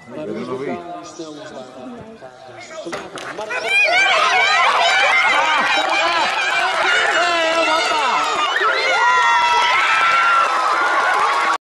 Maar er is ook aan die snel is daar.